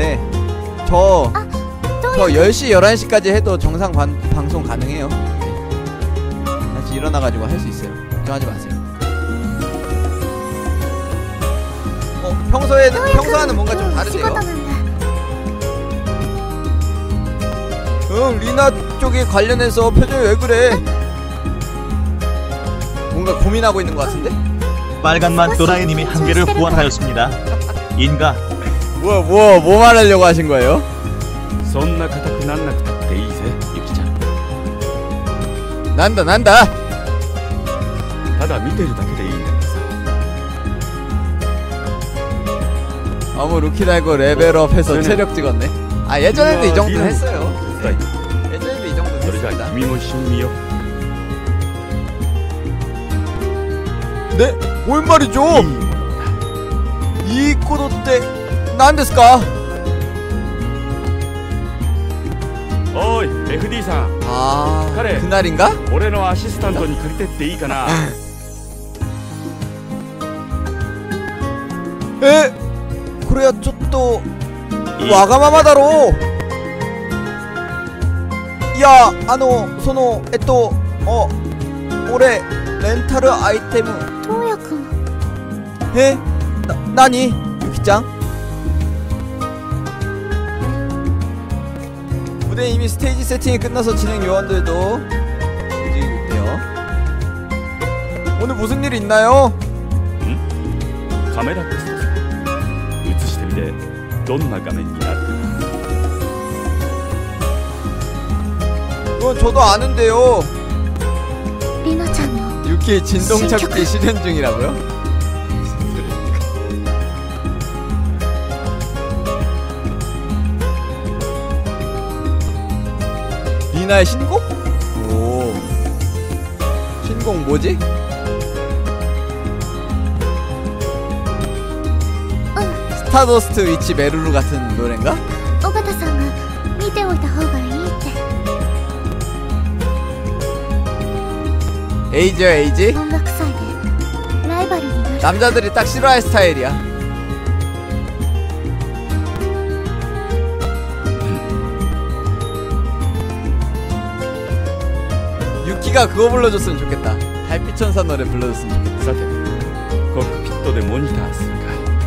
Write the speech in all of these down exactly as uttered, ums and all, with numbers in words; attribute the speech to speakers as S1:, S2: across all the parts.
S1: 네. 저, 저 열 시, 열한 시까지 해도 정상 반, 방송 가능해요. 다시 일어나가지고 할 수 있어요. 걱정하지 마세요. 어, 평소에는, 평소와는 뭔가 좀 다르세요. 응, 리나 쪽에 관련해서 표정이 왜 그래? 뭔가 고민하고 있는 것 같은데?
S2: 빨간맛 도라에님이 한 개를 후원하였습니다. 인가?
S1: 뭐, 뭐, 뭐 말하려고 하신 거예요?
S3: そんな硬くなんなくたっていいぜ、ユキちゃん。
S1: 난다, 난다!
S3: ただ見てるだけでいいんだからさ。
S1: 어머, 루키 달고 레벨업해서 체력 찍었네. 아, 예전에도 이 정도 했어요. 네. 예전에도 이 정도 했습니다.
S3: 君も一緒に見よう。
S1: 네? 뭔 말이죠? 이 코도 때 난데스까?
S3: 어이, 에프디さん。
S1: 아,
S3: 그래.
S1: 그날인가?
S3: 俺のアシスタントに借りてっていいかな。
S1: 에? 그래야 좀 또 와가마마다로. 야, 아노, 소노, 에또, 어, 올해 렌타ルアイテム
S4: 토우야군.
S1: 에? 나, 나니? 유키짱? 무대 이미 스테이지 세팅이 끝나서 진행 요원들도 움직이고 있대요. 오늘 무슨 일 있나요?
S3: 응? 카메라 테스트. 映してみてどんな画面になるか。
S1: 그건 저도 아는데요.
S4: 리나짱.
S1: 유키 진동착기 실현 중이라고요? 리나의 신곡? 오, 신곡 뭐지? 스타더스트 위치 메루루 같은 노래인가?
S4: 오가타さんが見ておいた方がいいって。
S1: 에이지요, 에이지?
S4: 音楽祭でライバルになる。
S1: 남자들이 딱 싫어할 스타일이야. 유키가 그거 불러줬으면 좋겠다. 달빛천사 노래 불러줬으면 좋겠다.
S3: さて、コックピットでモニターするか。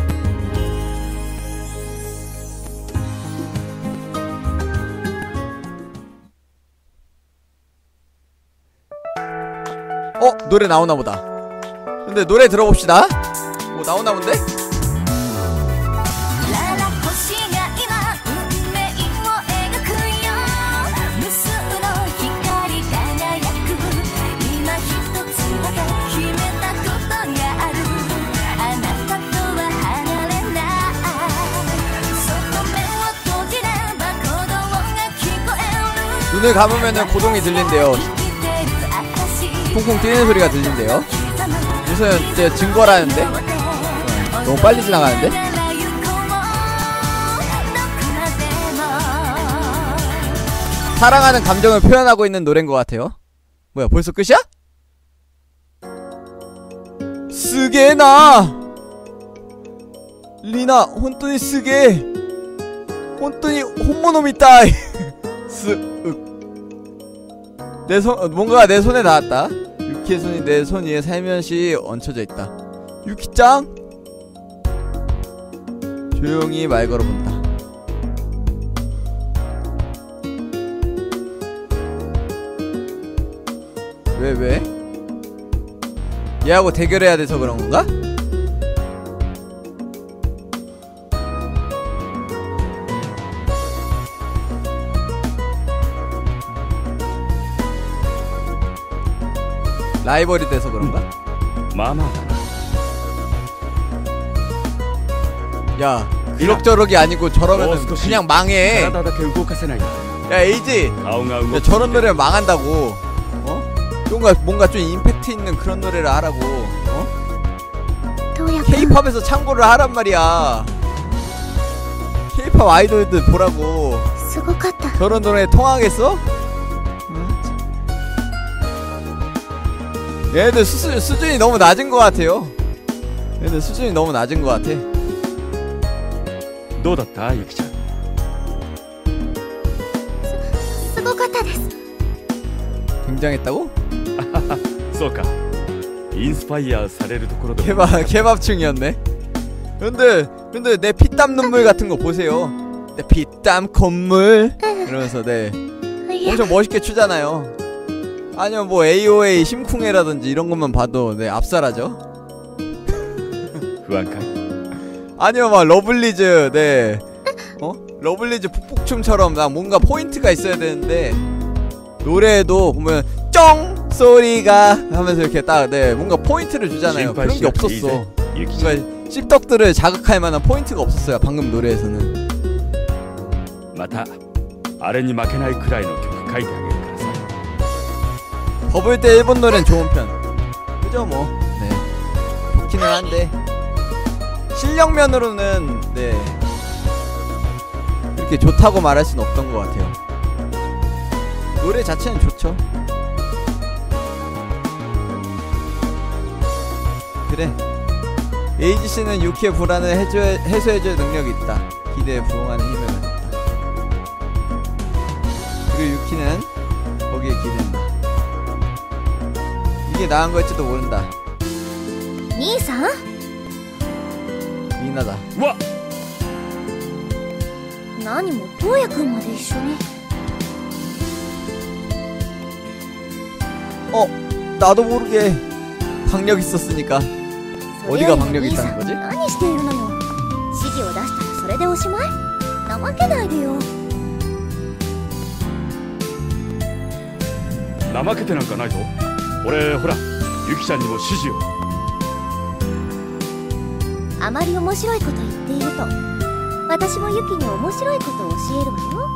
S1: 어? 노래 나오나보다. 근데 노래 들어봅시다. 뭐 나오나본데? 눈을 감으면은 고동이 들린대요. 콩콩 뛰는 소리가 들린대요. 무슨 이제 증거라는데? 어, 너무 빨리 지나가는데? 사랑하는 감정을 표현하고 있는 노래인 것 같아요. 뭐야, 벌써 끝이야? 스게나 리나 혼돈이 스게 혼돈이 혼모노미따이 스윽. 내 손, 뭔가가 내 손에 닿았다. 유키의 손이 내 손 위에 살며시 얹혀져 있다. 유키짱? 조용히 말 걸어본다. 왜, 왜? 얘하고 대결해야 돼서 그런 건가? 라이벌이 돼서 그런가?
S3: 마마다.
S1: 야, 이럭저럭이 아니고 저러면은 그냥 망해. 야, 에이지. 야, 저런 노래 망한다고. 어? 뭔가 뭔가 좀 임팩트 있는 그런 노래를 하라고. 어? K-팝에서 참고를 하란 말이야. K-팝 아이돌들 보라고. 저런 노래 통하겠어? 얘네들 수수, 수준이 너무 낮은 것 같아요. 얘네들 수준이 너무 낮은 것 같아.
S3: どうだったユキちゃん
S4: たです。
S1: 굉장했다고?
S3: そうかインスパイアされるところで
S1: 케밥 케밥충이었네. 근데 근데 내 피땀 눈물 같은 거 보세요. 내 피땀 콧물 이러면서 네
S4: いや
S1: 엄청 멋있게 추잖아요. 아니면 뭐 에이오에이 심쿵해라든지 이런 것만 봐도 네 압살하죠.
S3: 不安かい
S1: 아니면 막 러블리즈 네 어? 러블리즈 북북춤처럼 나 뭔가 포인트가 있어야 되는데 노래에도 보면 쩡 소리가 하면서 이렇게 딱 네 뭔가 포인트를 주잖아요. 그런 게 없었어.
S3: ゆきちゃん
S1: 뭔가 씹덕들을 자극할 만한 포인트가 없었어요. 방금 노래에서는.
S3: またあれに負けないくらいの曲書いてあげるからさ
S1: 버블 때 일본 노래는 좋은 편. 그죠 뭐. 네. 좋기는 한데 실력면으로는 네 이렇게 좋다고 말할 수는 없던 것 같아요. 노래 자체는 좋죠. 그래. 에이지 씨는 유키의 불안을 해줘, 해소해줄 능력이 있다. 기대에 부응하는 힘을 가졌다. 그리고 유키는 거기에 기댄다. 이게 나은 걸지도 모른다.
S4: 兄さん
S1: 미나다.
S3: うわ
S4: 何も東也くんまで一緒に
S1: 어, 나도 모르게 박력 있었으니까.
S4: それより
S1: 어디가 박력이
S4: 兄さ
S1: 있다는
S4: ん
S1: 거지?
S4: 何しているのよ。指示を出したらそれでおしまい。怠けないでよ。
S3: 怠けてなんかないぞ俺ほらゆきちゃんにも指示を
S4: あまり面白いこと言っていると私もユキに面白いことを教えるわよ。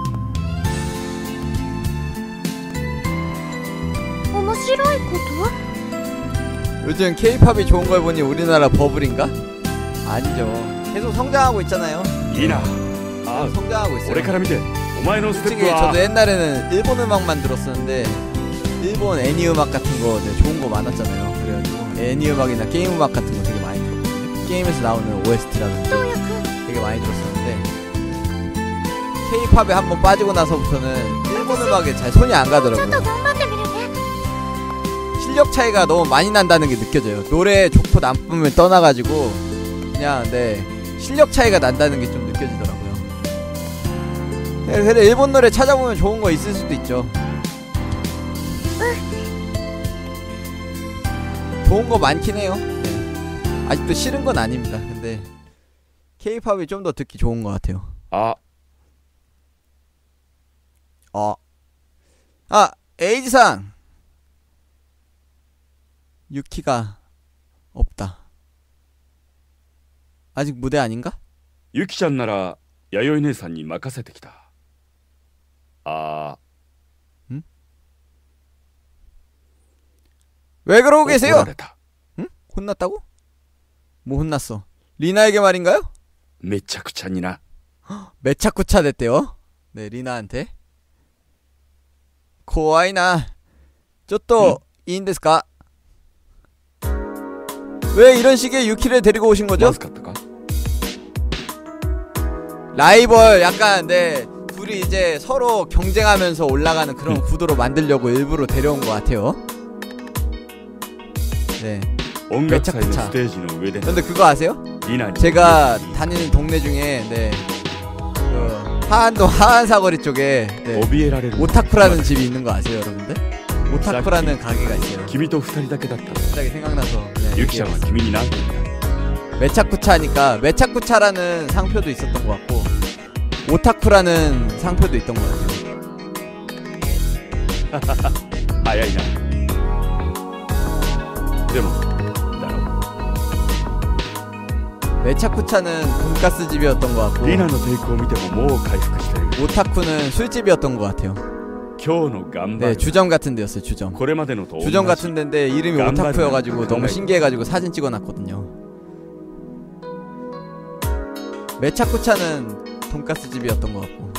S4: 面白いこと？
S1: 요즘 K-팝이 좋은 걸 보니 우리나라 버블인가? 아니죠. 계속 성장하고 있잖아요.
S3: いいなあ
S1: 성장하고 있어요.
S3: 俺から見てお前のステッ
S1: 솔직히
S3: プは
S1: 저도 옛날에는 일본 음악만 들었었는데 일본 애니 음악 같은 거 네, 좋은 거 많았잖아요. 그래가지고 애니 음악이나 게임 음악 같은 거 되게 많이 들었거든요. 게임에서 나오는 오에스티라든지
S4: どうやく
S1: 되게 많이 들었었는데 K-팝에 한번 빠지고 나서부터는 일본 음악에 잘 손이 안
S4: ちょっと
S1: 가더라고요.
S4: 頑張ってみるね。
S1: 실력 차이가 너무 많이 난다는 게 느껴져요. 노래 좋고 나쁨을 떠나가지고 그냥 네 실력 차이가 난다는 게 좀 느껴지더라고요. 네, 근데 일본 노래 찾아보면 좋은 거 있을 수도 있죠. 좋은 거 많긴 해요. 네. 아직도 싫은 건 아닙니다. 근데 K-팝이 좀 더 듣기 좋은 것 같아요.
S3: あ
S1: 어. 아, 에이지상. 유키가 없다. 아직 무대 아닌가?
S3: ゆきちゃんなら弥生姉さんに任せてきたあ
S1: 왜 그러고
S3: 怒
S1: 계세요?
S3: られた
S1: 응? 혼났다고? 뭐 혼났어? 리나에게 말인가요?
S3: めちゃくちゃにな
S1: 메차쿠차 됐대요. 네, 리나한테. 고아이나. 쪼또 이인데스까? 왜 이런 식의 유키를 데리고 오신
S3: ま
S1: 거죠?
S3: ずかったか
S1: 라이벌 약간 네 둘이 이제 서로 경쟁하면서 올라가는 그런 구도로 만들려고 일부러 데려온 것 같아요. 네.
S3: 音楽祭の
S1: 메차쿠차
S3: ステージの上で
S1: 근데 그거 아세요?
S3: リナに
S1: 제가 다니는 동네 중에 네 그 하안동 하안사거리 쪽에 네
S3: 怯えられる
S1: 오타쿠라는 집이 있는 거 아세요, 여러분들? 오타쿠라는 가게가 있어요.
S3: 君と二人だけだった
S1: 갑자기 생각나서 그냥
S3: ゆきちゃんは
S1: 얘기해봤어요.
S3: 君に何て言った
S1: 메차쿠차니까 메차쿠차라는 상표도 있었던 것 같고 오타쿠라는 상표도 있던 것 같아요.
S3: 早いなでもだろ
S1: 메차쿠차는 돈가스 집이었던 것 같고
S3: うリナのテイクを見てももう回復してる
S1: 오타쿠는 술집이었던 것 같아요.
S3: 今日の頑張
S1: 네,
S3: り
S1: 주점 같은 데였어요. 주점.
S3: これまでのと同じ
S1: 주점 같은 데인데 이름이
S3: 간발이야.
S1: 오타쿠여가지고 너무
S3: 간발.
S1: 신기해가지고 사진 찍어놨거든요. 메차쿠차는 돈가스 집이었던 것 같고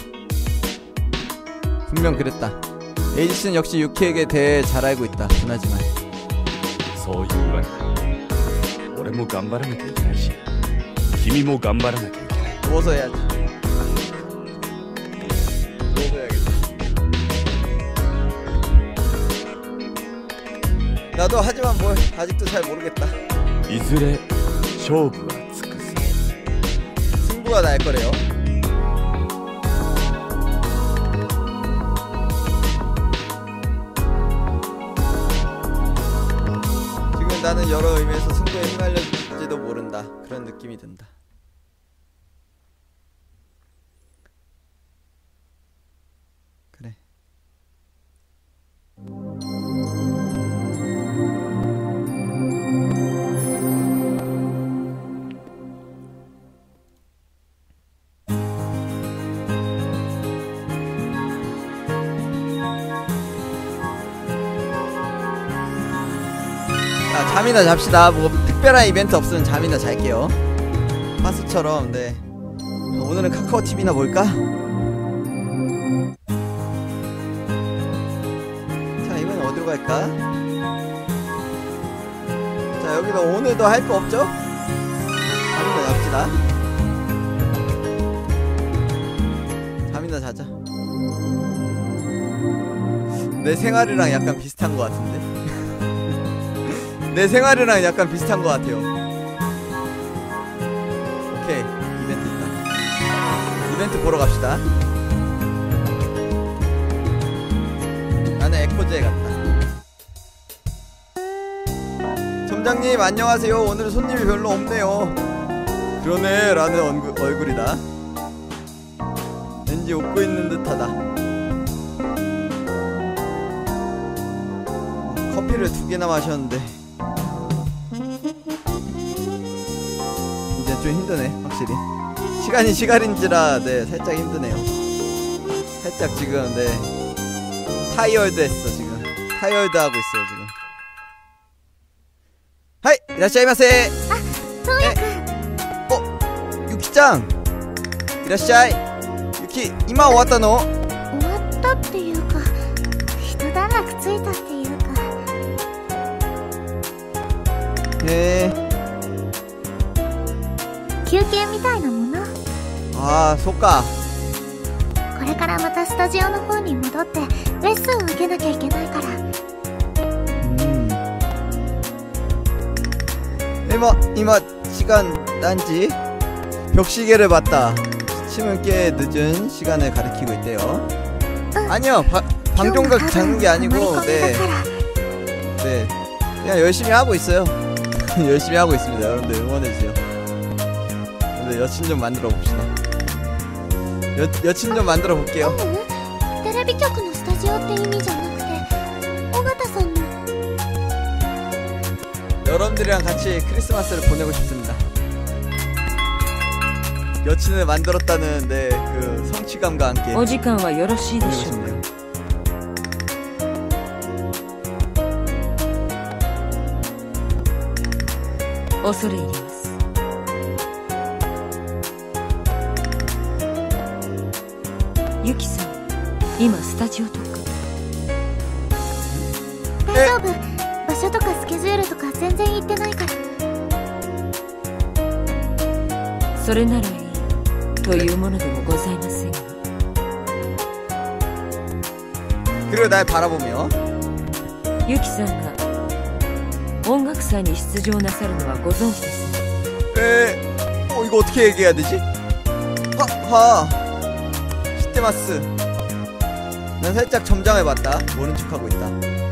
S1: 분명 그랬다. 에이지씨는 역시 유키에게 대해 잘 알고 있다. 분하지만
S3: そういうわけだ俺も頑張らなきゃいけないし君も頑張らなきゃいけない
S1: 누워서 해야지. 누워서 해야겠다. 나도 하지만 뭘 아직도 잘 모르겠다.
S3: いずれ勝負はつくさ。
S1: 승부가 날 거래요. 지금 나는 여러 의미에서 승부에 휘말릴지도 모른다. 그런 느낌이 든다. 그래. 자, 잠이나 잡시다. 뭐 특별한 이벤트 없으면 잠이나 잘게요. 파스처럼. 네. 오늘은 카카오 티비나 볼까? 자, 이번엔 어디로 갈까? 자, 여기도 오늘도 할 거 없죠? 잠이나 잡시다. 잠이나 자자. 내 생활이랑 약간 비슷한 것 같은데? 내 생활이랑 약간 비슷한 것 같아요. 오케이, 이벤트 있다. 이벤트 보러 갑시다. 나는 에코즈에 갔다. 점장님 안녕하세요. 오늘은 손님이 별로 없네요. 그러네 라는 얼굴, 얼굴이다. 왠지 웃고 있는 듯하다. 커피를 두 개나 마셨는데 좀 힘드네. 확실히 시간이 시간인지라 네 살짝 힘드네요. 살짝 지금 네 타이어드 했어. 지금 타이어드 하고 있어요 지금. 하이 이라시아이마세.
S4: 아, 소우야くん。
S1: 어 유키짱 이라시아이. 유키 이마 왔다 너.
S4: 終わったっていうか一段落ついたっていうか。
S1: 네.
S4: 休憩みたいなもの。
S1: 아 소까.
S4: これからまたスタジオの方に戻ってレッスンを受けなきゃいけないから。
S1: 음. 이마 이마 시간 딴지. 벽시계를 봤다. 시침은 꽤 늦은 시간을 가리키고 있대요. 아니요 바, 방종각 잡는 게 아니고 네. 네 그냥 열심히 하고 있어요. 열심히 하고 있습니다. 여러분들 응원해주세요. 여러분들 여친 좀 만들어 봅시다. 여, 여친 좀 만들어 볼게요.
S4: ううん、テレビ局のスタジオって意味じゃなくて尾形さんの。
S1: 여러분들이랑 같이 크리스마스를 보내고 싶습니다. 여친을 만들었다는 네, 그 성취감과 함께
S5: お時間はよろしいで
S1: 보내고
S5: しょうか。
S1: 싶네요.
S5: 恐れ入ります。ユキさん、今スタジオとか。
S4: 大丈夫、場所とかスケジュールとか全然言ってないから。
S5: それならいいというものでもございませんが。
S1: 그리고 날 바라보며
S5: ユキさんが音楽祭に出場なさるのはご存知ですね。
S1: 에, 어 이거 어떻게 얘기해야 되지? 하하 시테마스. 난 살짝 점장해봤다. 모른 척하고 있다.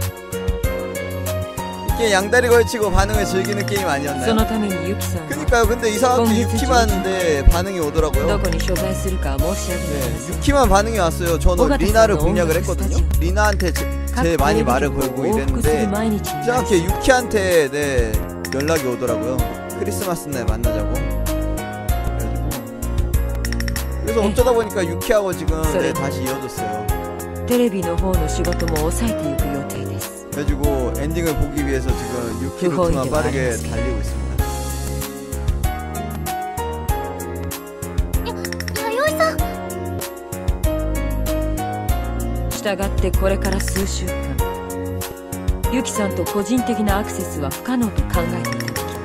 S1: 이게 양다리 걸치고 반응을 즐기는 게임
S5: そ
S1: 아니었나요?
S5: のためにユキさんは
S1: 그니까요. 근데 이상하게 유키만 네, 반응이
S5: ど
S1: 오더라고요.
S5: こに所在するか申し上げてくだ
S1: 네,
S5: さい。
S1: 유키만 반응이 왔어요. 저는
S5: 오가타
S1: 리나를
S5: 상
S1: 공략을
S5: 너무
S1: 했거든요.
S5: 비슷하지?
S1: 리나한테 제,
S5: 各
S1: 제일
S5: テ
S1: 많이
S5: レビ
S1: 말을
S5: 局
S1: 걸고
S5: を往復する
S1: 이랬는데
S5: 毎日になり
S1: 이상하게 유키한테 네, 연락이 오더라고요. 크리스마스 날 만나자고. 그래가지고 그래서
S5: 네.
S1: 어쩌다 보니까 유키하고 지금 네,
S5: 그래.
S1: 다시 이어졌어요.
S5: テレビの方の仕事も抑えていく予定です。
S1: 그래가지고 엔딩을 보기 위해서 지금 유키
S5: 그
S1: 루트만
S5: 허위도
S1: 빠르게
S5: 알았어.
S1: 달리고 있습니다.
S4: や弥生さん。
S5: したがってこれから数週間、ユキさんと個人的なアクセスは不可能と考えていただきます。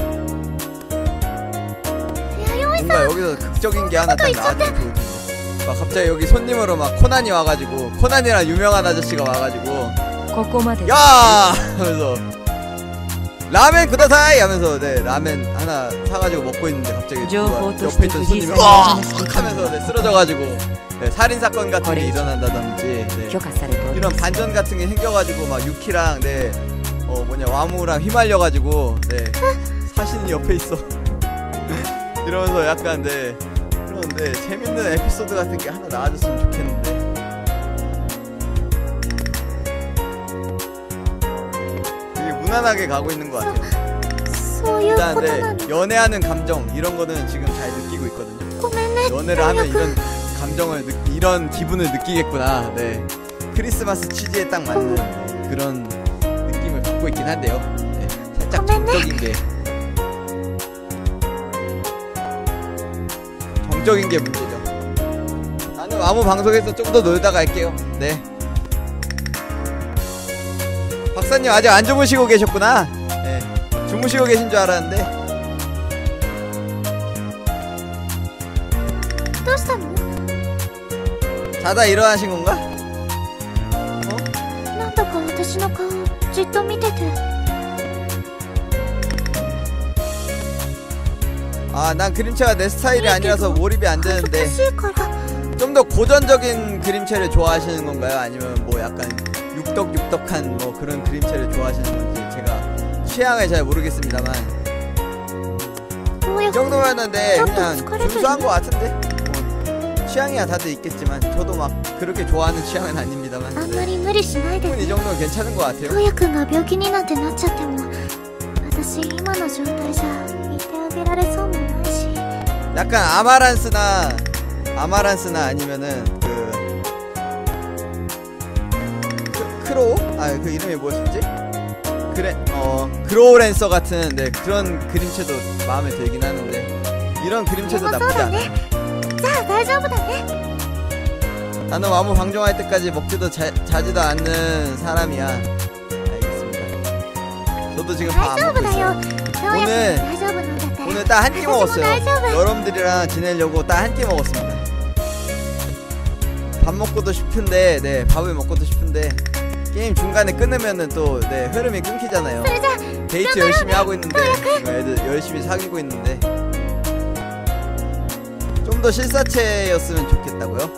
S1: 뭔가 여기서 극적인 게 하나 딱 나왔으면 좋거든요. 막 갑자기 여기 손님으로 막 코난이 와가지고 코난이랑 유명한 아저씨가 와가지고
S5: ここまで
S1: 야! 하면서 라멘 구다사이 하면서 네 라멘 하나 사가지고 먹고 있는데 갑자기 누가 옆에 있던 손님이 와 하면서 네, 쓰러져가지고 네, 살인 사건 같은 게 일어난다든지 네, 이런 반전 같은 게 생겨가지고 막 유키랑 네 어 뭐냐 와무랑 휘말려가지고 네 사신이 옆에 있어 이러면서 약간 네 그런데 재밌는 에피소드 같은 게 하나 나와줬으면 좋겠는데. 무난하게 가고 있는 것 같아요. 일단 네, 연애하는 감정 이런 거는 지금 잘 느끼고 있거든요. 연애를 하면 이런 감정을 느, 이런 기분을 느끼겠구나. 네, 크리스마스 취지에 딱 맞는 네, 그런 느낌을 갖고 있긴 한데요. 네, 살짝 정적인 게 정적인 게 문제죠. 나는 아무 방송에서 좀 더 놀다 갈게요. 네. 박사님 아직 안 주무시고 계셨구나. 네, 주무시고 계신 줄 알았는데. 자다 일어나신 건가? 어? 아, 난 그림체가 내 스타일이 아니라서 몰입이 안 되는데. 좀 더 고전적인 그림체를 좋아하시는 건가요? 아니면 뭐 약간 육덕육덕한 뭐 그런 그림체를 좋아하시는 건지 제가 취향을 잘 모르겠습니다만 이 정도면은 네 그냥 준수한 것 같은데 뭐 취향이야 다들 있겠지만 저도 막 그렇게 좋아하는 취향은 아닙니다만 네. 이 정도면 괜찮은 것 같아요. 약간 아마란스나 아마란스나 아니면은 크로우? 아 그 이름이 뭐였지? 그래 어 그로우랜서 같은 네 그런 그림체도 마음에 들긴 하는데 이런 그림체도 나쁘지 않아. 나는 아무 방종할 때까지 먹지도 자, 자지도 않는 사람이야. 알겠습니다. 저도 지금 밥 안 먹고 있어요. 오늘 오늘 딱 한 끼 먹었어요. 여러분들이랑 지내려고 딱 한 끼 먹었습니다. 밥 먹고도 싶은데 네 밥을 먹고도 싶은데 게임 중간에 끊으면은 또 네 흐름이 끊기잖아요. 데이트 열심히 하고 있는데 지금 애들 열심히 사귀고 있는데 좀 더 실사체였으면 좋겠다고요?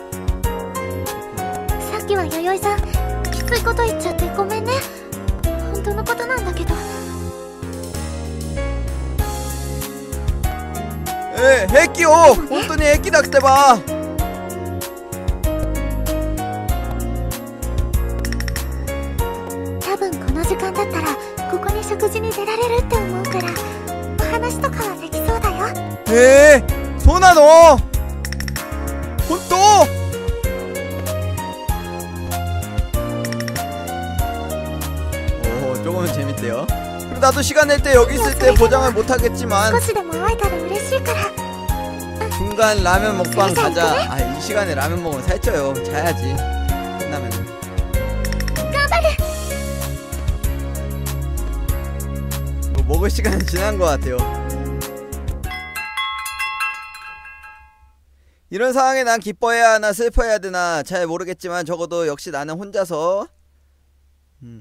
S1: 에, 해끼요! 혼돈이 해끼 닥대봐! 에 소나 너 혼또 오 조금은 재밌대요. 그리고 나도 시간 낼 때 여기 있을 때 보장을 못하겠지만 중간 라면 먹방 가자. 아 이 시간에 라면 먹으면 살쪄요. 자야지 끝나면은. 뭐 먹을 시간은 지난 것 같아요. 이런 상황에 난 기뻐해야 하나 슬퍼해야 되나 잘 모르겠지만 적어도 역시 나는 혼자서 음.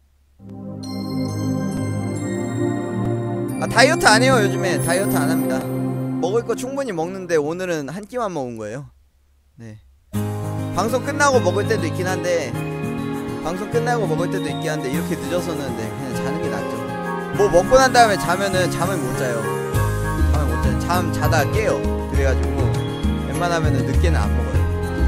S1: 아 다이어트 안 해요. 요즘에 다이어트 안 합니다. 먹을 거 충분히 먹는데 오늘은 한 끼만 먹은 거예요. 네. 방송 끝나고 먹을 때도 있긴 한데 방송 끝나고 먹을 때도 있긴 한데 이렇게 늦어서는 네, 그냥 자는 게 낫죠. 뭐 먹고 난 다음에 자면은 잠을 못 자요. 잠을 못 자요. 잠 자다 깨요. 그래가지고 웬만하면은 늦게는 안 먹어요.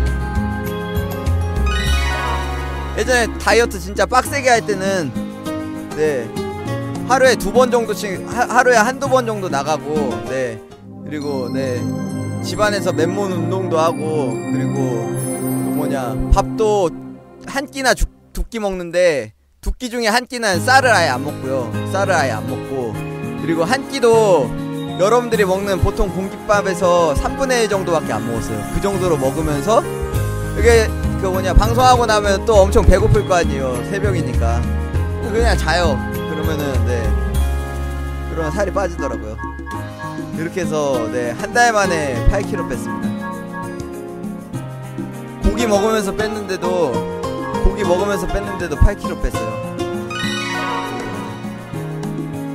S1: 예전에 다이어트 진짜 빡세게 할 때는 네 하루에 두 번 정도씩 하, 하루에 한두 번 정도 나가고 네 그리고 네 집안에서 맨몸 운동도 하고 그리고 뭐냐 밥도 한 끼나 두 끼 먹는데 두 끼 중에 한 끼는 쌀을 아예 안 먹고요. 쌀을 아예 안 먹고 그리고 한 끼도 여러분들이 먹는 보통 공깃밥에서 삼분의 일 정도밖에 안 먹었어요. 그 정도로 먹으면서 이게 그 뭐냐 방송하고 나면 또 엄청 배고플 거 아니에요. 새벽이니까 그냥 자요. 그러면은 네 그러면 살이 빠지더라고요. 이렇게 해서 네 한 달 만에 팔 킬로그램 뺐습니다. 고기 먹으면서 뺐는데도 고기 먹으면서 뺐는데도 팔 킬로그램 뺐어요.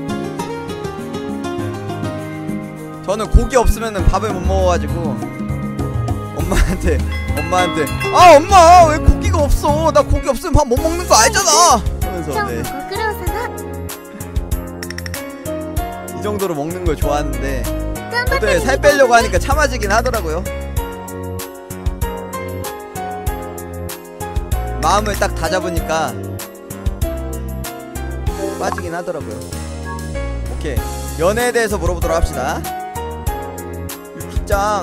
S1: 저는 고기 없으면은 밥을 못 먹어가지고 엄마한테 엄마한테 아 엄마 왜 고기가 없어? 나 고기 없으면 밥 못 먹는 거 알잖아. 하면서
S4: 今日
S1: 네.
S4: もご苦労様
S1: 이 정도로 먹는 걸 좋아하는데
S4: 頑張って
S1: 근데
S4: み
S1: 살
S4: てくだ
S1: 빼려고
S4: さい
S1: 하니까 참아지긴 하더라고요. 마음을 딱 다잡으니까 빠지긴 하더라고요. 오케이, 연애에 대해서 물어보도록 합시다. 유키짱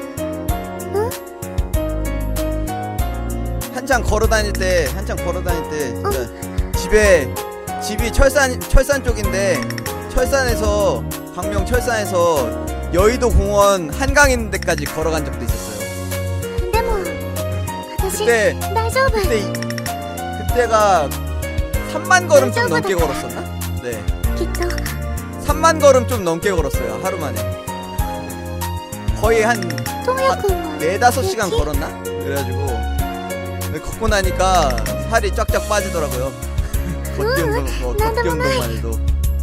S1: 한창 걸어다닐 때 한창 걸어다닐 때 진짜 집에 집이 철산 철산 쪽인데 철산에서 광명 철산에서 여의도 공원 한강 있는 데까지 걸어간 적도 있었어요.
S4: でも私
S1: 그때
S4: 大丈夫
S1: 그때 이- 그때가 삼만 걸음 좀 넘게 걸었었나? 네,
S4: きっと
S1: 삼만 걸음 좀 넘게 걸었어요 하루 만에. 거의 한
S4: トモヤくんは
S1: 네다섯 시간 걸었나? 그래가지고 근데 걷고 나니까 살이 쫙쫙 빠지더라고요. 걷기 운동, 어, 걷기 운동만 해도.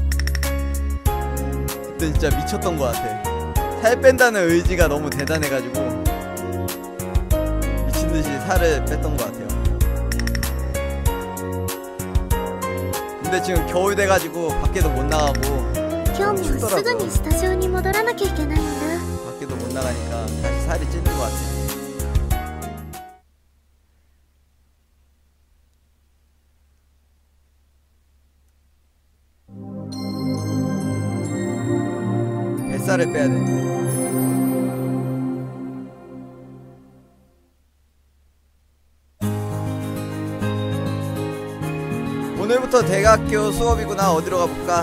S1: 그때 진짜 미쳤던 것 같아. 살 뺀다는 의지가 너무 대단해가지고 미친듯이 살을 뺐던 것 같아요. 근데 지금 겨울 돼가지고 밖에도 못 나가고
S4: 今日もすぐにスタジオに戻らなきゃいけないんだ
S1: 밖에도 못 나가니까 다시 살이 찌는 것 같아요. 뱃살을 빼야 돼. 오늘부터 대학교 수업이구나. 어디로 가볼까?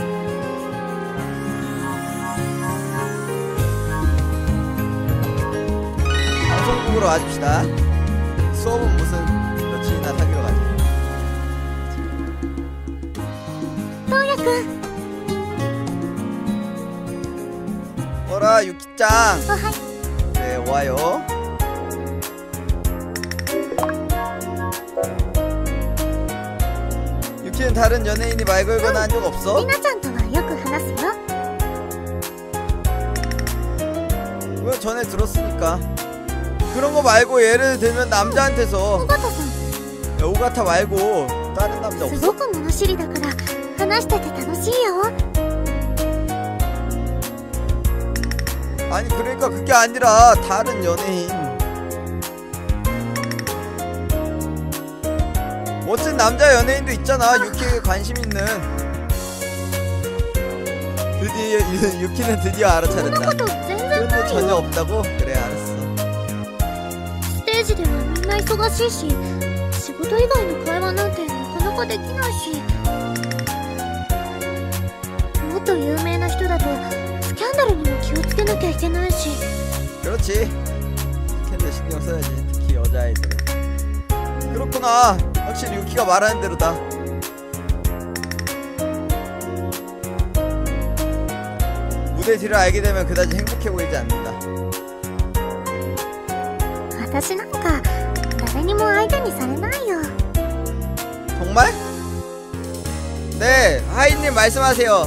S1: 방송국으로 와줍시다. 수업은 무슨 며칠이나 사귀러 가지.
S4: トモヤくん
S1: 어라 유키짱.
S4: おはい
S1: 네 와요. 유키는 다른 연예인이 말 걸거나 한 적 없어?
S4: りなちゃんとはよく話すよ
S1: 그건 전에 들었으니까. 그런 거 말고 예를 들면 남자한테서
S4: 尾形さん
S1: 야, 오가타 말고 다른 남자
S4: す
S1: 없어?
S4: ごく物知りだから話してて楽しいよ
S1: 아니 그러니까 그게 아니라 다른 연예인. 멋진 남자 연예인도 있잖아. 유키에게 관심 있는. 드디어 유- 유키는 드디어
S4: そんな
S1: 알아차렸다.
S4: こと全然
S1: 그런 거
S4: ない
S1: 전혀
S4: よ
S1: 없다고? 그래 알았어.
S4: ステージではみんな忙しいし仕事以外の会話なんてなかなかできないしもっと有名な人だとスキャンダルにも気をつけなきゃいけないし
S1: 그렇지. 스캔들 신경 써야지. 특히 여자아이들은. 그렇구나. 확실히 유키가 말하는 대로다. 무대 뒤를 알게 되면 그다지 행복해 보이지 않는다.
S4: 私なんか誰にも相手にされないよ
S1: 정말? 네, 하이님 말씀하세요.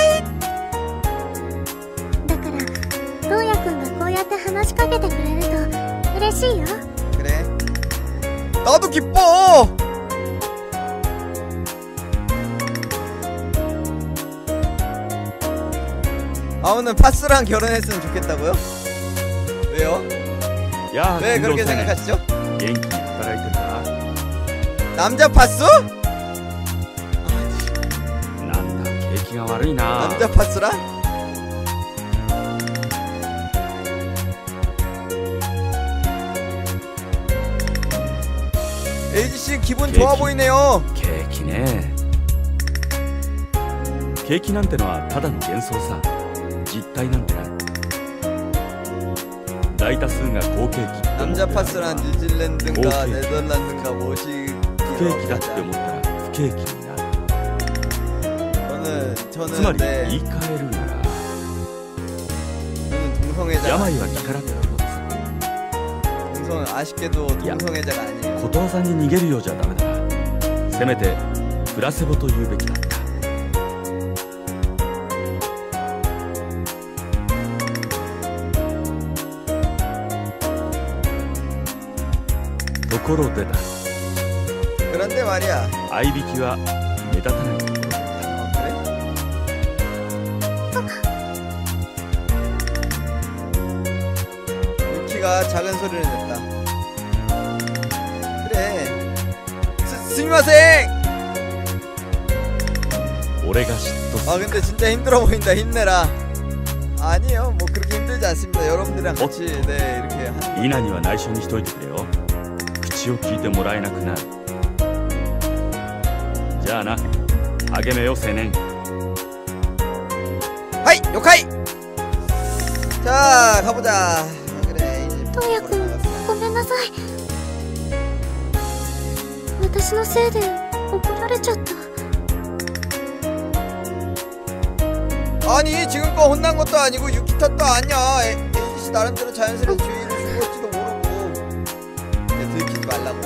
S4: だからトウヤくんがこうやって話しかけてくれると嬉しいよ
S1: 그래. 나도 기뻐. 아우는 파스랑 결혼했으면 좋겠다고요? 왜요?
S3: やあ
S1: 왜
S3: 近藤
S1: 그렇게
S3: 青年
S1: 생각하시죠?
S3: 元気に働いてるな
S1: 남자 파스?
S3: なんだ景気が悪いな
S1: 남자 파스라? 에이지씨 기분 좋아
S3: 계획이-
S1: 보이네요.
S3: 景気ね景気なんてのはただの幻想さ実体なんてない大多数が好景気って思って
S1: 남자 파스란 뉴질랜드인가
S3: 오케이.
S1: 네덜란드인가 뭐시
S3: 不景気だって思ったら不景気になる
S1: 저는
S3: つま
S1: 저는
S3: り
S1: 네
S3: 言い換えるなら
S1: 저는 동성애자
S3: 病は気からってことさ
S1: 동성 아쉽게도
S3: 야.
S1: 동성애자가 아니에요.
S3: ことわざに逃げるようじゃダメだせめてプラセボと言うべきだったころでだ。
S1: 그런데 말이야.
S3: 合いびきは目立たないところで。
S1: 어, 그래? 유키가 작은 소리를 냈다. 그래. 스, 스미마생!
S3: 俺が嫉妬す
S1: 아
S3: る。
S1: 근데 진짜 힘들어 보인다. 힘내라. 아니에요. 뭐 그렇게 힘들지 않습니다. 여러분들이랑 같이 네 이렇게 한...
S3: イナには内緒にしといてくれよ。口を聞いてもらえなくなる。じゃあな、励めよ青年。
S1: 하이! 요카이! 자 가보자. 그래 이제
S4: トウヤくんごめんなさい。私のせいで怒られちゃった。
S1: 아니 지금껏 혼난 것도 아니고 유키 탓도 아니야. 에, 에이씨 나름대로 자연스레 주의를 준 걸지도 모르고. 근데 들키지 말라고.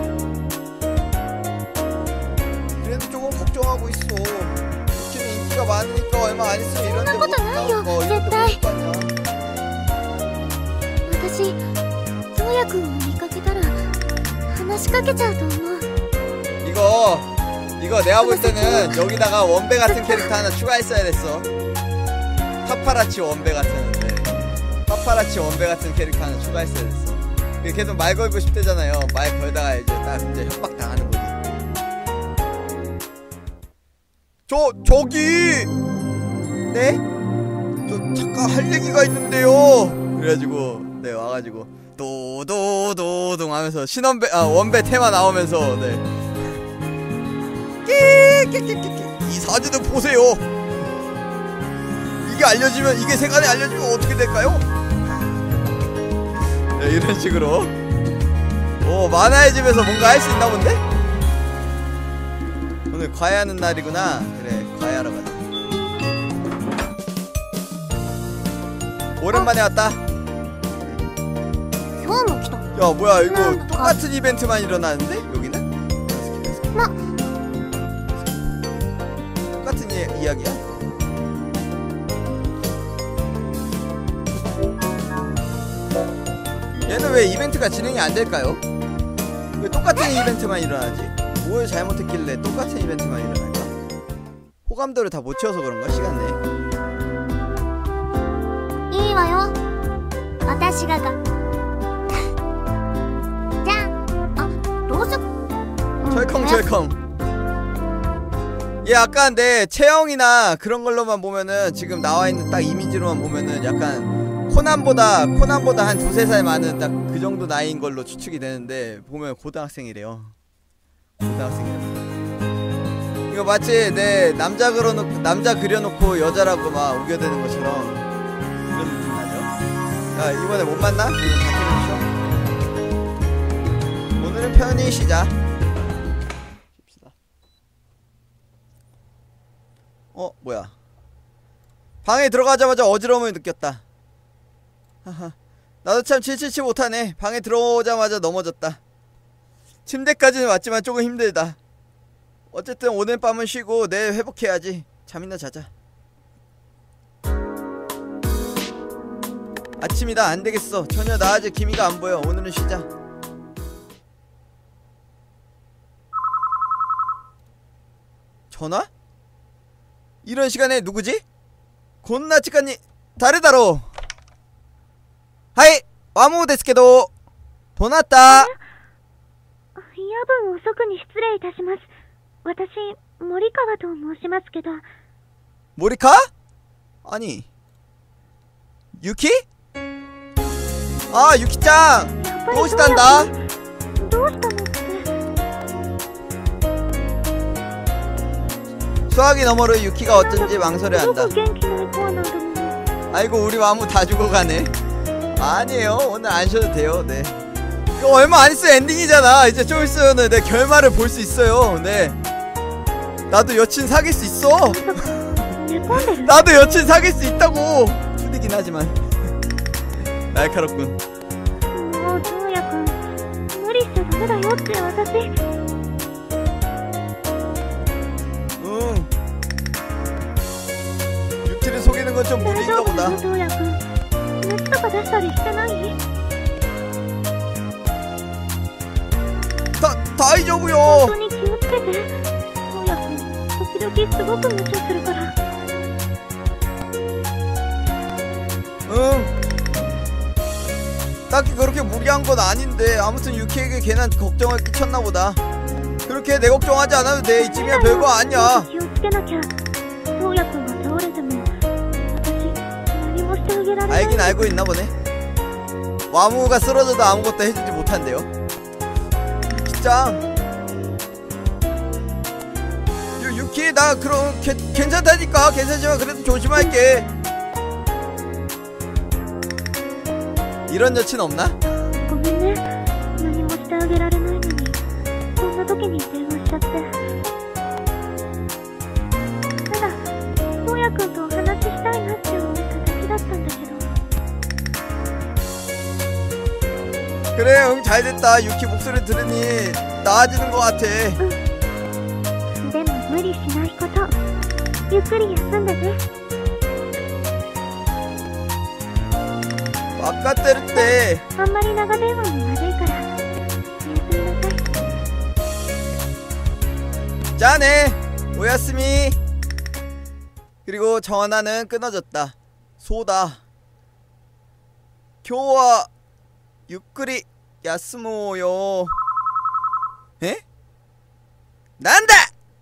S1: 그래도 조금 걱정하고 있어. 유키는 인기가 많으니까 얼마 안 있으면 이런 데 못 나올 거 이런 데 못 가냐.
S4: 私トウヤくんを見かけたら話しかけちゃうと思う。
S1: 이거 이거 내가 볼 때는 여기다가 원배 같은 캐릭터 하나 추가했어야 됐어. 파파라치 원배 같은 네. 파파라치 원배 같은 캐릭터 하나 추가했어야 됐어. 계속 말 걸고 싶대잖아요. 말 걸다가 이제 딱 이제 협박 당하는 거지. 저 저기 네? 저 잠깐 할 얘기가 있는데요. 그래가지고 네 와가지고 도도도동 하면서 신원배 아 원배 테마 나오면서 네. 끼끼끼끼끼 이 사진을 보세요. 이게 알려지면 이게 세간에 알려지면 어떻게 될까요? 네, 이런 식으로. 오 만화의 집에서 뭔가 할 수 있나 본데? 오늘 과외하는 날이구나. 그래 과외하러 가자. 오랜만에 왔다.
S4: 今日も来た。
S1: 야 뭐야 이거 똑같은 이벤트만 일어나는데 여기는?
S4: 마.
S1: 똑같은 이, 이야기야? 얘는 왜 이벤트가 진행이 안 될까요? 왜 똑같은 이벤트만 일어나지? 뭘 잘못했길래 똑같은 이벤트만 일어날까? 호감도를 다 못 채워서 그런가? 시간 내에?
S4: いいわよ。私がが。じゃあ、あ、どうぞ。
S1: 철컹철컹. 얘 약간 내 체형이나 그런 걸로만 보면은 지금 나와있는 딱 이미지로만 보면은 약간 코난보다 코난보다 한 두세 살 많은 딱 그 정도 나이인 걸로 추측이 되는데 보면 고등학생이래요. 고등학생이래요. 이거 마치 내 남자 그려놓고 남자 그려놓고 여자라고 막 우겨대는 것처럼 그런 느낌 나죠? 야 이번에 못 만나? 이거 다 키워주셔. 오늘은 편히 쉬자. 어 뭐야 방에 들어가자마자 어지러움을 느꼈다. 하하 나도 참 칠칠치 못하네. 방에 들어오자마자 넘어졌다. 침대까지는 왔지만 조금 힘들다. 어쨌든 오늘 밤은 쉬고 내일 회복해야지. 잠이나 자자. 아침이다. 안되겠어. 전혀 나아질 기미가 안 보여. 오늘은 쉬자. 전화? 이런 시간에 누구지? 곤나치까니 다르다로. 하이 와무 데스케도 도났다.
S4: 夜分遅くに失礼いたします。私森川と申しますけど。
S1: 모리카? 아니 유키? 아 유키짱 도시단다.
S4: どうしたのって。
S1: 수학이 너머로 유키가 어쩐지 망설여한다.
S4: すごく元気ない子なんだもん。
S1: 아이고 우리 와무 다 죽어가네. 아니에요 오늘 안 쉬어도 돼요. 네 이거 얼마 안 있어 엔딩이잖아. 이제 좀 있으면 내 결말을 볼 수 있어요. 네 나도 여친 사귈 수 있어. 나도 여친 사귈 수 있다고. 투디긴 하지만 날카롭군.
S4: もうトウヤ君無理しちゃダメだよって私。
S1: 응 유키를 속이는 건 좀
S4: 大
S1: 무리인가
S4: 丈夫
S1: 보다.
S4: よトウヤ君。熱とか出したりしてない？
S1: 大丈夫よ。
S4: 本当に気をつけて。そうやくん時々すごく無茶するから。
S1: 응. 딱히 그렇게 무리한 건 아닌데 아무튼 유키에게 괜한 걱정을 끼쳤나보다. 그렇게 내 걱정하지 않아도 돼. 이쯤이야 별거 아니야.
S4: 気をつけなきゃ。そうやくんが倒れても私何もしてあげられない。
S1: 알긴 알고 있나 보네. 와무가 쓰러져도 아무것도 해주지 못한대요. 진짜. 유, 유키 나 그럼 개, 괜찮다니까. 괜찮지만 그래도 조심할게. 이런 여친 없나?
S4: ごめんね。何もしてあげられないのにこんな時に電話しちゃって。ただそうやくんとお話ししたいなって思っただけだったんだけど。
S1: 그래 응 잘됐다. 유키 목소리 들으니 나아지는 것 같아.
S4: うんでも無理しないこと。ゆっくり休んでね。
S1: 아까 때릴 때
S4: あんまり長電話も悪いからおやすみなさい。
S1: 짠해. 오야스미. 그리고 전화는 끊어졌다. 소다. 교와 유끄리 야스모요. 에? 난다.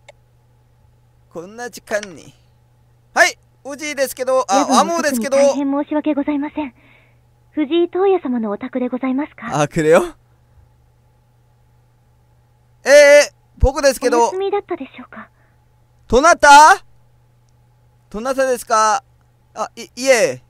S1: 건나 직한니. 하이 우지 데스케도 아 와무 데스케도.
S4: 大変申し訳ございません。藤井東也様のお宅でございますか。
S1: 아 그래요? 에에 보고
S4: お
S1: 데스케도.
S4: 休みだったでしょうか。
S1: 도나타? 도나타 데스까? 아, 이, 예.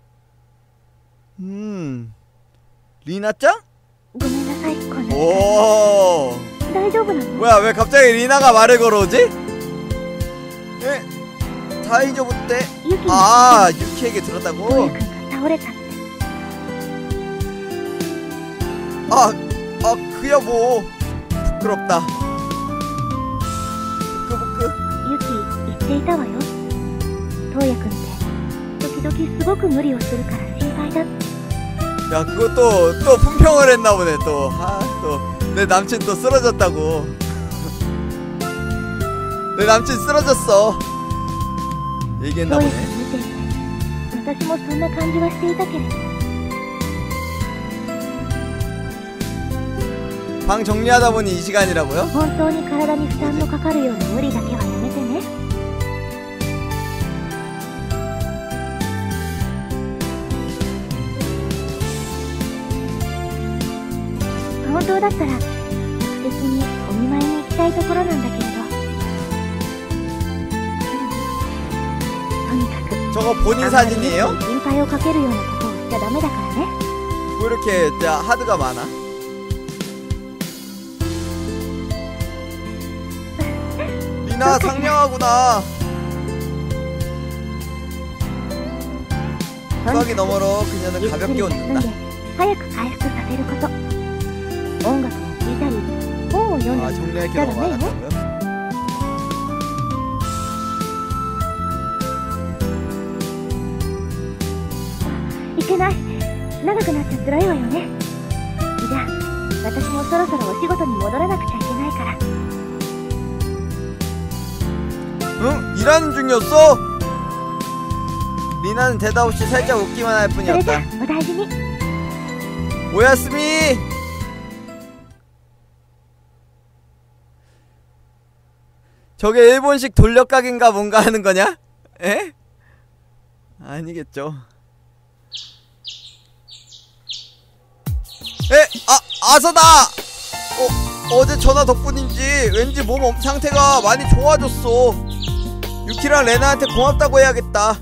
S1: 음. 리나짱?
S4: ごめんなさい。こんな。
S1: 오.
S4: 大丈夫なの？
S1: 뭐야, 왜 갑자기 리나가 말을 걸어오지? 에? 다이조부 때?
S4: ユキの
S1: 아, 유키에게
S4: 東
S1: 들었다고?
S4: 也くんが倒れたって。
S1: 아, 아, 그야 뭐. 부끄럽다. 부끄부끄.
S4: ユキ言っていたわよ。東也くんって時々すごく無理をするから心配だって。
S1: 야, 그것도 또 품평을 했나 보네, 또. 아, 또. 내 남친 또 쓰러졌다고. 내 남친 쓰러졌어. 얘기했나
S4: 東也
S1: 보네.
S4: くん見ていて私もそんな感じはしていたけれど。
S1: 방 정리하다 보니 이 시간이라고요?
S4: 本当に体に負担のかかるような無理だけはやめてね。本当だったら直接にお見舞いに行きたいところなんだけれど。とにかく
S1: 저거 본인 사진이에요?
S4: 心配をかけるようなことをしちゃダメだからね。
S1: 왜 이렇게 진짜 하드가 많아? 리나 상냥하구나. 수학이 너머로 그녀는 가볍게 웃는다.
S4: 早く回復させること。音楽を聴いたり本を読んだ
S1: 아
S4: り
S1: 정리할
S4: し
S1: 게
S4: ちゃダ
S1: 너무
S4: メよ。
S1: 많았다고요?
S4: いけない。長くなっちゃ辛いわよね。じゃあ私もそろそろお仕事に戻らなくちゃいけないから。
S1: 응? 일하는 중이었어? 리나는 대답 없이 살짝 웃기만 할
S4: それじゃ
S1: 뿐이었다.
S4: お大事に。
S1: 오야스미! 저게 일본식 돌려가기인가 뭔가 하는 거냐? 에? 아니겠죠. 에? 아! 아서다! 어, 어제 전화 덕분인지 왠지 몸 엄- 상태가 많이 좋아졌어. 유키랑 레나한테 고맙다고 해야겠다.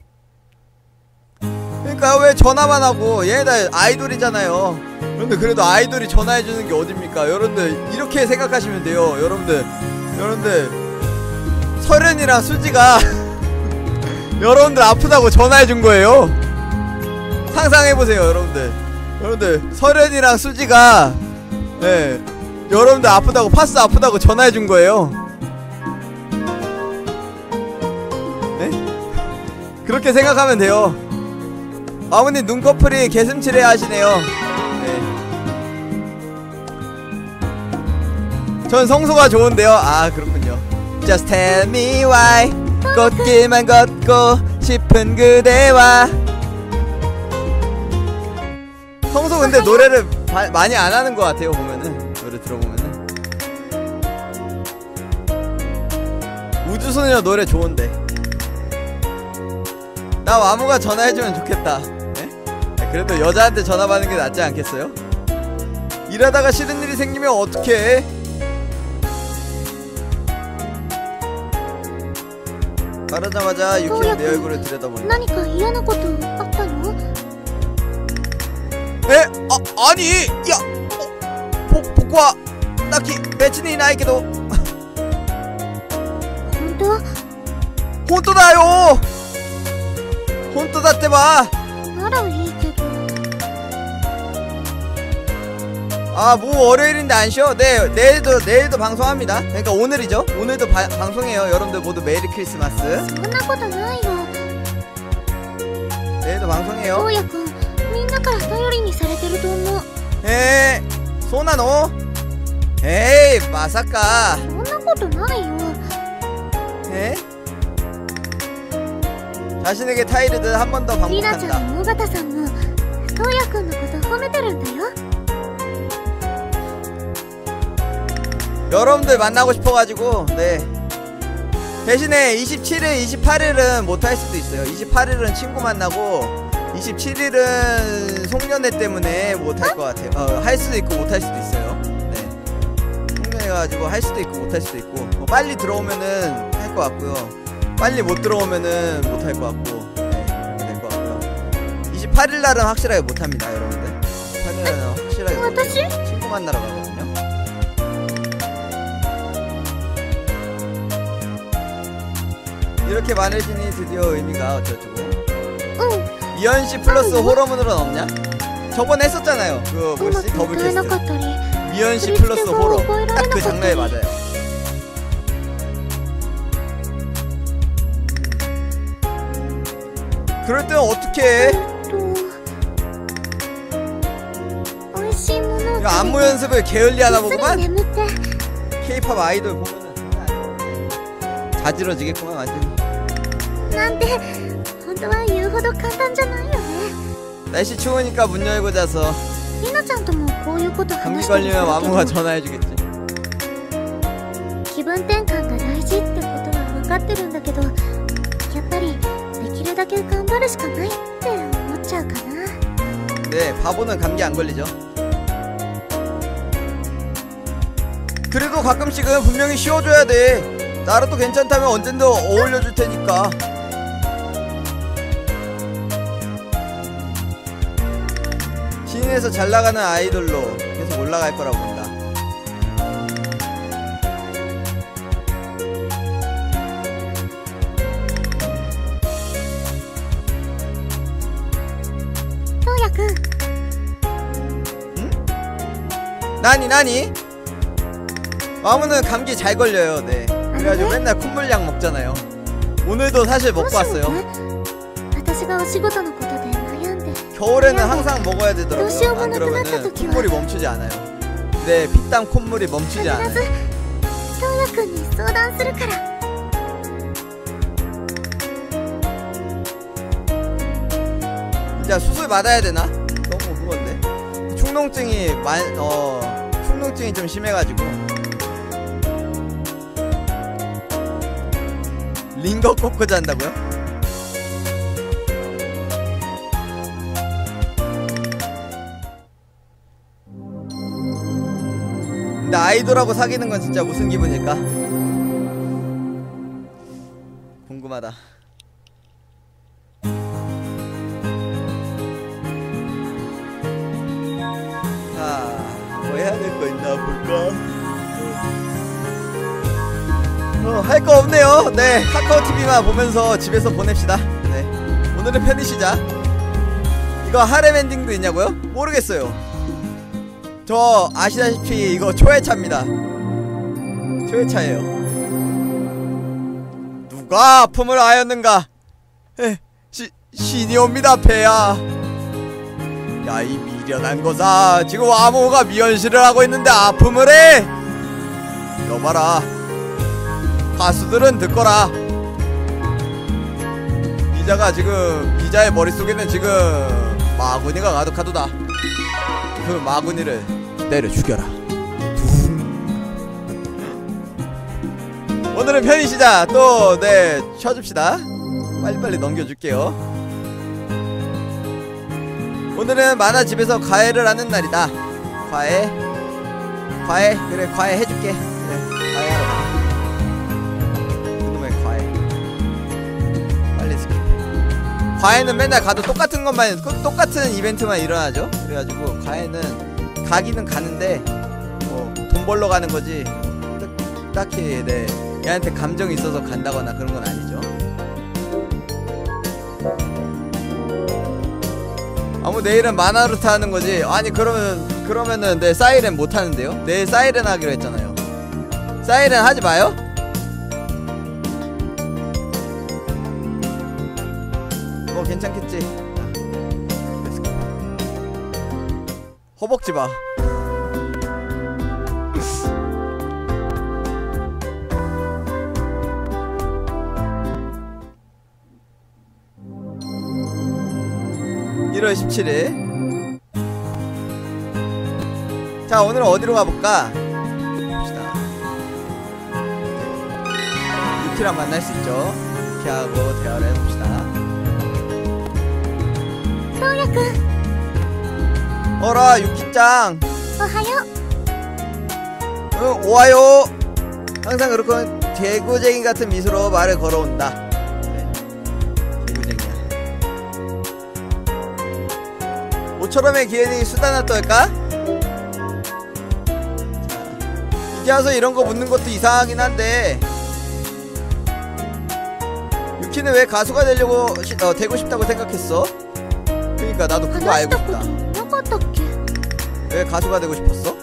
S1: 그러니까 왜 전화만 하고 얘네들 아이돌이잖아요. 그런데 그래도 아이돌이 전화해주는 게 어딥니까? 여러분들 이렇게 생각하시면 돼요. 여러분들 여러분들 설현이랑 수지가 여러분들 아프다고 전화해준 거예요. 상상해보세요 여러분들. 여러분들 설현이랑 수지가 예 여러분들 아프다고 파스 아프다고 전화해준 거예요. 예? 그렇게 생각하면 돼요. 아버님 눈꺼풀이 개슴츠레 하시네요. 네. 전 성소가 좋은데요. 아 그렇군요. Just tell me why 꽃길만 걷고 싶은 그대와. 성소 근데 노래를 바, 많이 안 하는 것 같아요. 보면은 노래 들어보면은 우주소녀 노래 좋은데. 나 와무가 전화해주면 좋겠다. 네? 그래도 여자한테 전화 받는 게 낫지 않겠어요? 일하다가 싫은 일이 생기면 어떡해? 말하자마자 유키는 내 얼굴을 들여다본다.
S4: 何か嫌なことあったの?
S1: 에? 아, 아니! 야! 어, 복, 복과 딱히 배치는 나이게도
S4: 本当?
S1: 혼또다요! 혼또다ってば!
S4: ならいいけど.
S1: 아, 뭐 월요일인데 안 쉬어? 네, 내일도 내일도 방송합니다. 그러니까 오늘이죠? 오늘도 바, 방송해요. 여러분들 모두 메리 크리스마스.
S4: そんなことないよ.
S1: 내일도 방송해요.
S4: そうやくん、みんなから頼りにされてると思う.
S1: 에, 소나노? 에이, 마사카.
S4: そんなことないよ.
S1: 에? 자신에게 타이르드 한 번 더
S4: リナちゃ
S1: 반복한다.
S4: んも尾形さんもそうやくんのこと褒めてるんだよ.
S1: 여러분들 만나고 싶어가지고 네 대신에 이십칠일, 이십팔일은 못할 수도 있어요. 이십팔일은 친구 만나고 이십칠일은 송년회 때문에 못할 것 같아요. 어, 할 수도 있고 못할 수도 있어요. 네 송년회가지고 할 수도 있고 못할 수도 있고 뭐 빨리 들어오면은 할 것 같고요. 빨리 못 들어오면은 못할 것 같고 네 그렇게 될 것 같고요. 이십팔일날은 확실하게 못합니다 여러분들. 이십팔일날은 확실하게 못해요. 친구 만나러 가거든요. 이렇게 많아지니 드디어 의미가 어쩌고.
S4: 응.
S1: 미연씨 플러스 호러문으로는 없냐? 저번에 했었잖아요. 그거 뭐지? 더블 퀘스트. 미연씨 플러스 호러. 딱 그 장르에 맞아요. 그럴 때는 어떻게 해? 이거 안무 연습을 게을리 하나 보구만? 케이팝 아이돌 보면은 자지러지겠구만 완전히.
S4: なんて本当は言うほど簡単じゃないよね.
S1: 날씨 추우니까 문 열고 자서.
S4: リナちゃんともこういうこと
S1: 감기
S4: 話したりする
S1: 걸리면
S4: けど
S1: 마무가 전화해주겠지.
S4: 気分転換が大事ってことは分かってるんだけどやっぱりできるだけ頑張るしかないって思っちゃうかな.
S1: 네 바보는 감기 안 걸리죠. 그래도 가끔씩은 분명히 쉬어줘야 돼. 나라도 괜찮다면 언젠든 어울려줄 테니까. 신인에서 잘 나가는 아이돌로 계속 올라갈 거라고 본다.
S4: 소야君.
S1: 응? 나니 나니? 마무는 감기 잘 걸려요. 네. 그래가지고 맨날 콧물약 먹잖아요. 오늘도 사실 먹고 왔어요. 겨울에는 항상 먹어야 되더라고요. 안 그러면은 콧물이 멈추지 않아요. 네, 피땀 콧물이 멈추지 않아요. 진짜 수술 받아야 되나? 너무 그건데. 충농증이 만, 어, 충농증이 좀 심해가지고. 링거 꽂고 잔다고요? 근데 아이돌하고 사귀는 건 진짜 무슨 기분일까? 궁금하다. 자, 뭐 해야 될 거 있나 볼까? 어, 할 거 없네요. 네, 카카오티비만 보면서 집에서 보냅시다. 네, 오늘은 편히쉬자. 이거 하렘 엔딩도 있냐고요? 모르겠어요. 저 아시다시피 이거 초회차입니다. 초회차예요. 누가 아픔을 하였는가? 에, 시, 신이 옵니다 배야. 야 이 미련한 거사, 지금 아무가 미연실을 하고 있는데 아픔을 해? 여봐라, 가수들은 듣거라. 비자가 지금 비자의 머릿속에는 지금 마구니가 가득하도다. 그 마구니를 때려 죽여라. 오늘은 편의시자 또 네 쉬어줍시다. 빨리빨리 넘겨줄게요. 오늘은 만화집에서 과외를 하는 날이다. 과외 과외 그래 과외 해줄게. 그래 과외 하러 가. 그놈의 과외 빨리 스킵. 과외는 맨날 가도 똑같은 것만 똑같은 이벤트만 일어나죠. 그래가지고 과외는 가기는 가는데 뭐 돈 벌러 가는 거지 딱히 네 얘한테 감정이 있어서 간다거나 그런 건 아니죠. 아무 내일은 만화루타 하는 거지. 아니 그러면 그러면은 내 사이렌 못 하는데요? 내일 사이렌 하기로 했잖아요. 사이렌 하지 마요? 뭐 괜찮겠지. 허벅지 봐. 일월 십칠일. 자, 오늘은 어디로 가볼까? 봅시다. 유키랑 만날 수 있죠. 유키하고 대화를 해봅시다.
S4: 소우야군,
S1: 어라, 유키짱.
S4: 오하요.
S1: 응, 오하요. 항상 그렇고 개구쟁이 같은 미소로 말을 걸어온다. 모처럼의 기회니 수다 나 떨까? 이제 와서 이런거 묻는 것도 이상하긴 한데 유키는 왜 가수가 되려고 시, 어, 되고 싶다고 생각했어? 그니까 나도 그거 알고 싶다. 왜 가수가 되고 싶었어?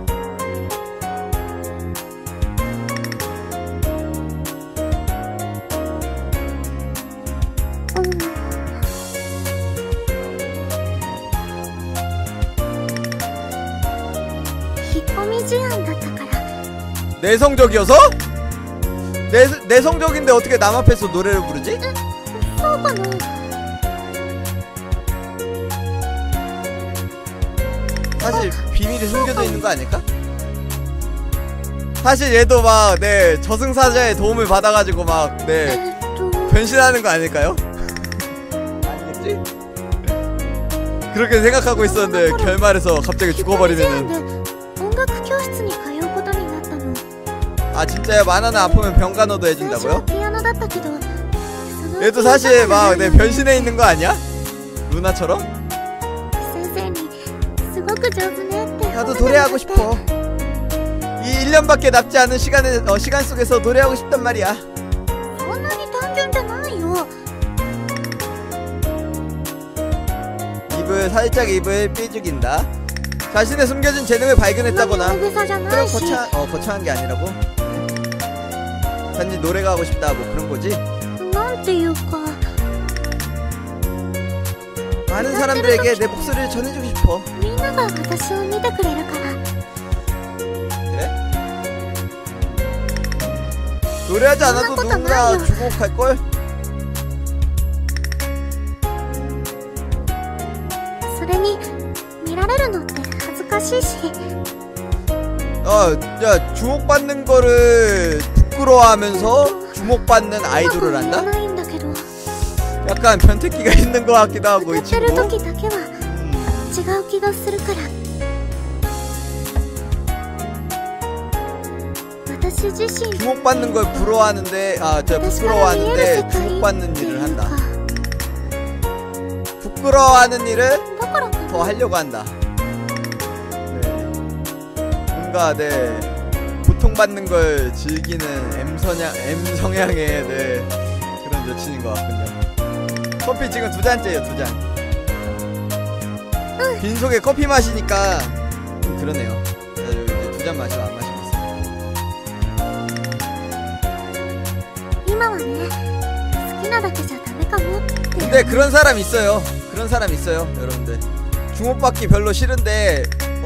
S1: 내성적이어서? 내, 내성적인데 어떻게 남 앞에서 노래를 부르지? 사실 비밀이 숨겨져 있는 거 아닐까? 사실 얘도 막 네 저승사자의 도움을 받아가지고 막 네 변신하는 거 아닐까요? 아니겠지? 그렇게 생각하고 있었는데 결말에서 갑자기 죽어버리면은. 아 진짜요? 만화는 아프면 병간호도 해준다고요? 얘도 사실 막 내 변신해 있는 거 아니야? 루나처럼? 나도 노래하고 싶어. 이 일 년밖에 남지 않은 시간에, 어, 시간 속에서 노래하고 싶단 말이야. 입을 살짝 입을 삐죽인다. 자신의 숨겨진 재능을 발견했다거나 그런 거창, 어, 거창한 게 아니라고? 단지 노래가 하고 싶다 뭐 그런 거지? 많은 사람들에게 내 목소리를 전해주고 싶어. 그래? 노래하지 않아도 누군가 주목할걸? 어, 야, 주목받는 거를 부끄러워하면서 주목받는 아이돌을 한다? 약간 변태기가 있는 것 같기도 하고 이 친구. 음. 주목받는 걸 부러워하는데, 아, 저 부끄러워하는데 주목받는 일을 한다. 부끄러워하는 일을 더 하려고 한다. 뭔가 네 고통받는 걸 즐기는 M성향, M성향의 네 그런 여친인 것 같군요. 커피 지금 두 잔째예요. 두 잔. 응. 빈속에 커피 마시니까 좀 그러네요. 이제 두 잔 마시고 안 마시고 있어요. 근데 그런 사람 있어요. 그런 사람 있어요 여러분들. 주목받기 별로 싫은데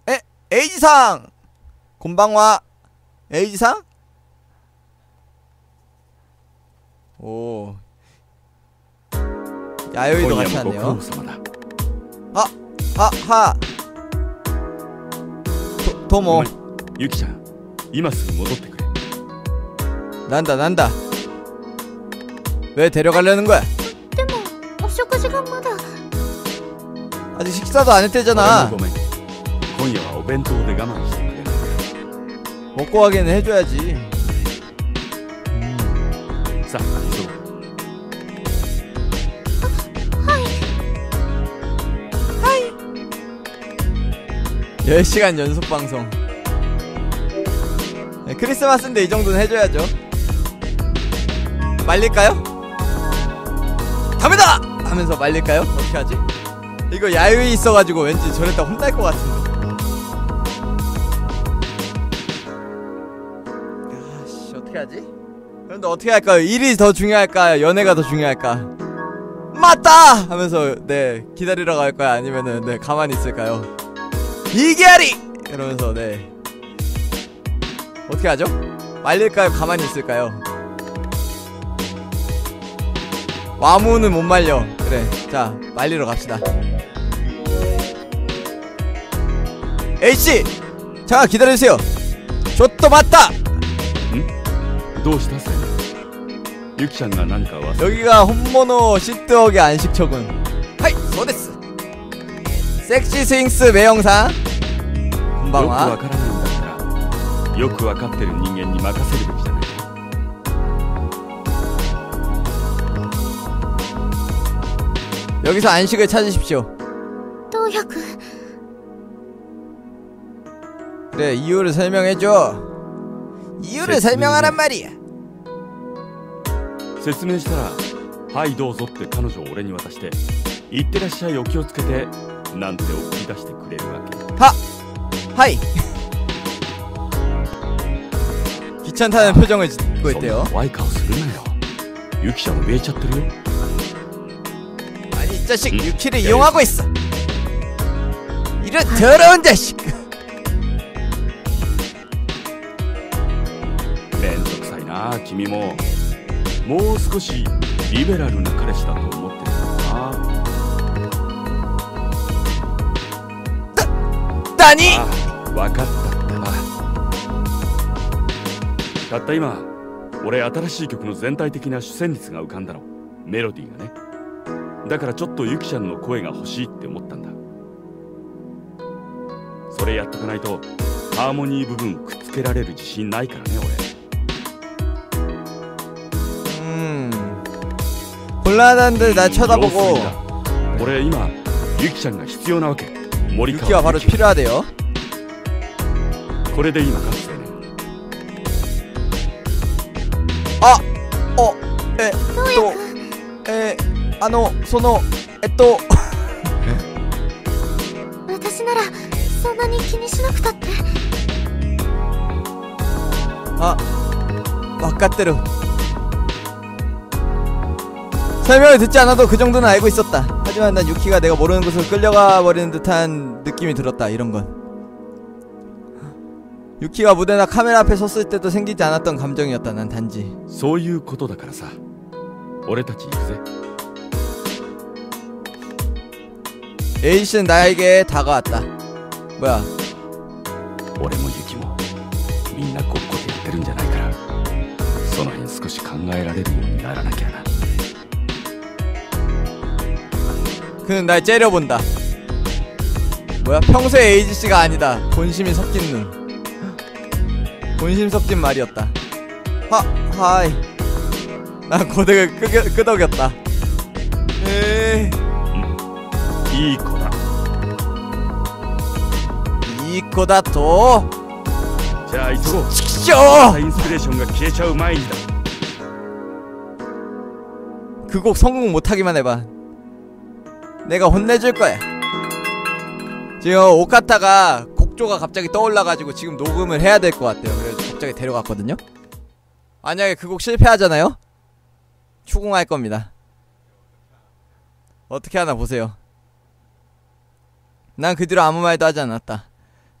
S1: 에이지상! 곤방와 에이지상? 오 야요이도
S3: 今
S1: 같이
S3: 夜もご苦
S1: 왔네요.
S3: 労様だ。
S1: 아! 아! 하! 도, 도모
S3: ユキちゃん、今すぐ戻ってくれ。
S1: 난다 난다. 왜 데려가려는 거야?
S4: でもお食事がまだ。
S1: 아직 식사도 안
S3: 俺
S1: 했대잖아.
S3: もごめん。今夜はお弁当で我慢してくれないか。
S1: 먹고 가기는 해줘야지.
S3: さあ、急ごう。
S1: 열 시간 연속 방송. 네, 크리스마스인데 이 정도는 해줘야죠. 말릴까요? 갑니다! 하면서 말릴까요? 어떻게 하지? 이거 야유이 있어가지고 왠지 저랬다 혼날 것 같은데. 아씨 어떻게 하지? 그런데 어떻게 할까요? 일이 더 중요할까요? 연애가 더 중요할까? 맞다! 하면서 네 기다리러 갈까요? 아니면은 네 가만히 있을까요? 이계리! 이러면서 네 어떻게 하죠? 말릴까요? 가만히 있을까요? 와무는 못 말려. 그래 자 말리러 갑시다. A씨! 잠깐 기다려주세요. 저또 맞다!
S3: どうしたセン。ユキちゃんが何か忘れ。
S1: 여기가 홈모노 시트워기 안식처군. 하이! 소데스! 섹시 스윙스 매영상
S3: よく
S1: 곤방와
S3: わからないんだったら、よくわかってる人間に任せるべきじゃない。
S1: 여기서 안식을 찾으십시오.
S4: どうやく
S1: 그래 이유를 설명해줘. 이유를 설명하란 말이야.
S3: 説明したら、はいどうぞって彼女を俺に渡して、いってらっしゃいお気をつけて、なんて送り出してくれるわけ。
S1: 하! 하이! 귀찮다는 표정을 짓고
S3: そんな
S1: 있대요.
S3: 怖い顔するなよ。ユキちゃん怯えちゃってるよ。
S1: 아니 이 자식
S3: 응?
S1: 유키를
S3: 야,
S1: 이용하고 있어. 이런 더러운 자식.
S3: めんどくさいな君も。もう少しリベラルな彼氏だと思ってるからな。
S1: 따니!
S3: ああ、わかったってば。たった今、俺新しい曲の全体的な主旋律が浮かんだろ。メロディーがね。だからちょっとユキちゃんの声が欲しいって思ったんだ。それやっとかないとハーモニー部分くっつけられる自信ないからね俺。
S1: 음 곤란한데 나 쳐다보고
S3: 俺今ユキちゃんが必要なわけ。森
S1: 유키가
S3: 川
S1: 바로
S3: ユキ
S1: 필요하대요.
S3: これで今かつてね。
S1: 아! 어! 에! 또! 에! 아노! 소노! 에! 또!
S4: 私ならそんなに気にしなくたって。
S1: 아! 와까테루 설명을 듣지 않아도 그 정도는 알고 있었다. 하지만 난 유키가 내가 모르는 곳으로 끌려가 버리는 듯한 느낌이 들었다. 이런건 유키가 무대나 카메라 앞에 섰을 때도 생기지 않았던 감정이었다. 난 단지
S3: そういうことだからさ。俺たち行くぜ。
S1: A씨는 나에게 다가왔다. 뭐야
S3: 俺もユキもみんなごっこでやってるんじゃないから、その辺少し考えられるようにならなきゃな。
S1: 그는 날 째려본다. 뭐야 평소의 에이지씨가 아니다. 본심이 섞인 눈. 본심 섞인 말이었다. 하! 하이 난 고데기를 끄겨, 끄덕였다. 에이
S3: いい子だ。
S1: 이코다 또
S3: じゃあ急ごう。
S1: 치쇼
S3: インスピレーションが消えちゃう前にだ。
S1: 그 곡 성공 못하기만 해봐. 내가 혼내줄 거야. 지금 오카타가 곡조가 갑자기 떠올라가지고 지금 녹음을 해야 될 것 같아요. 그래서 갑자기 데려갔거든요. 만약에 그 곡 실패하잖아요? 추궁할 겁니다. 어떻게 하나 보세요. 난 그 뒤로 아무 말도 하지 않았다.